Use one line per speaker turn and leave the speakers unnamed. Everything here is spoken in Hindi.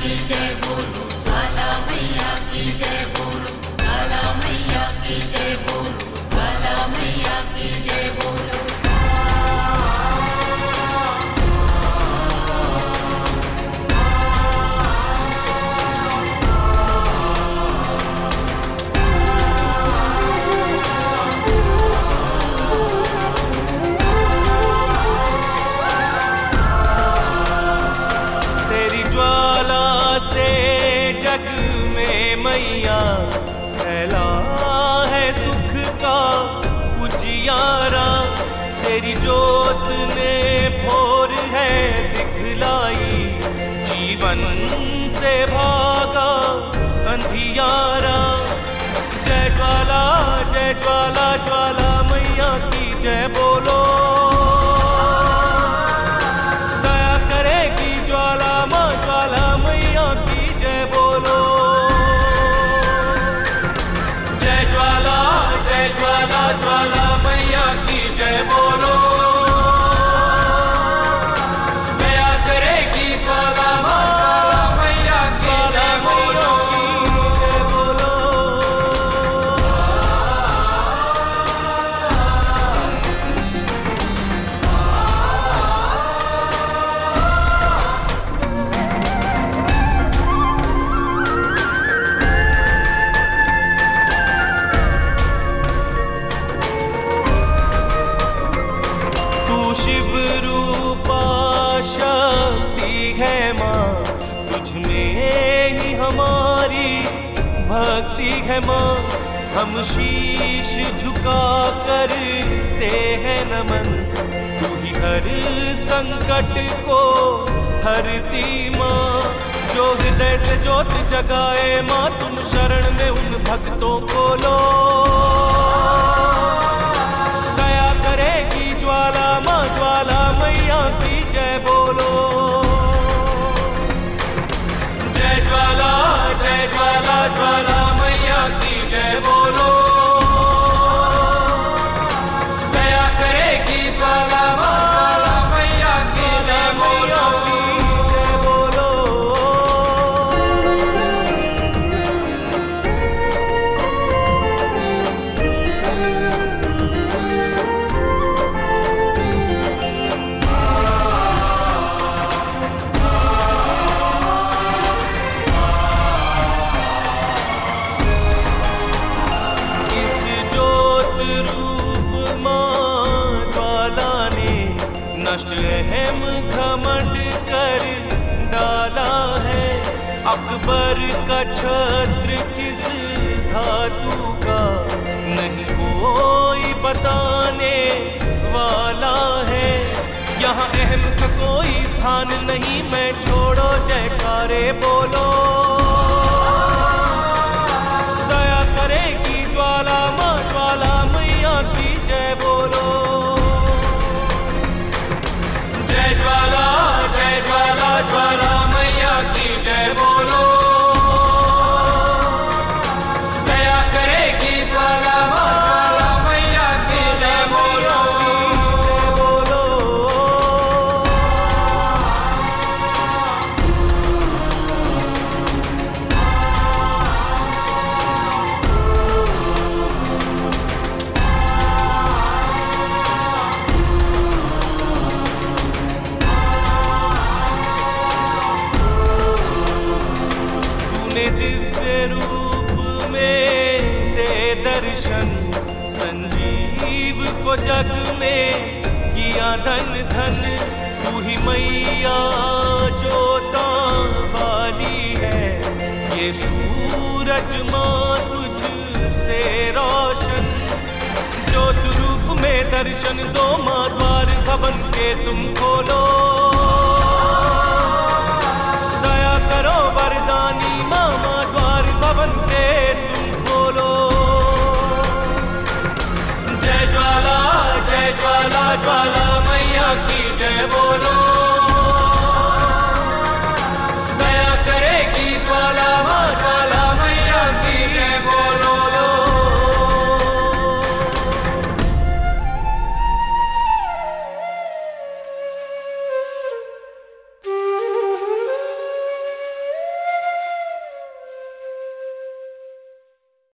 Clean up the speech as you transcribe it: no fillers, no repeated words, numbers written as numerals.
की जय बोलो, ज्वाला मैया की जय बोलो, ज्वाला मैया की जय बोलो, ज्वाला मैया की जय बोलो।
तेरी ज्वाला से जग में मैया फैला है सुख का उजियारा। तेरी जोत ने भोर है दिखलाई, जीवन से भागा अंधियारा। जय ज्वाला जय ज्वाला, ज्वाला मैया की जय बोलो। दया करेगी ज्वाला माँ, ज्वाला मैया की जय बोलो। जय ज्वाला जय ज्वाला, ज्वाला मैया की जय बोलो। दया करेगी ज्वाला माँ, ज्वाला मैया की जय बोलो। जय बोलो। तू शिव रूपा शक्ति है माँ, तुझ में ही हमारी भक्ति है माँ। हम शीश झुका करते हैं नमन, तू ही हर संकट को हरती माँ। जो हृदय से ज्योत जगाए माँ, तुम शरण में उन भक्तों को लो। दया करेगी ज्वाला माँ, ज्वाला मैया की जय बोलो। जय ज्वाला जय ज्वाला, ज्वाला मैया की जय बोलो। दया करेगी ज्वाला माँ, ज्वाला मैया की जय बोलो। जय बोलो। इस ज्योत रूप माँ ज्वाला ने नष्ट अहम घमंड कर डाला है। अकबर का छत्र किस धातु का नहीं कोई बताने वाला है। यहाँ अहम का कोई स्थान नहीं, मैं छोड़ो जयकारे बोलो। दया करेगी ज्वाला माँ, ज्वाला मैया की जय बोलो। जय ज्वाला जय ज्वाला, ज्वाला मैया की जय बोलो। दया करेगी ज्वाला माँ, ज्वाला मैया की जय बोलो। जय बोलो। तूने दिव्य रूप में दे दर्शन, संजीव को जग में किया धन धन। तू ही मैया जोता वाली है, ये सूरज माँ तुझ से रोशन। ज्योत रूप में दर्शन दो माँ, द्वार भवन के तुम खोलो।